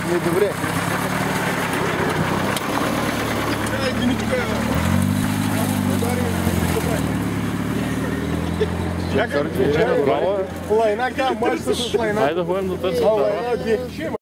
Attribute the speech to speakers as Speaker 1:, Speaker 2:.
Speaker 1: Не, добре.
Speaker 2: Чакай,
Speaker 1: лайнак, да, мъж с лайнак.
Speaker 2: Хайде да ходим да търсим.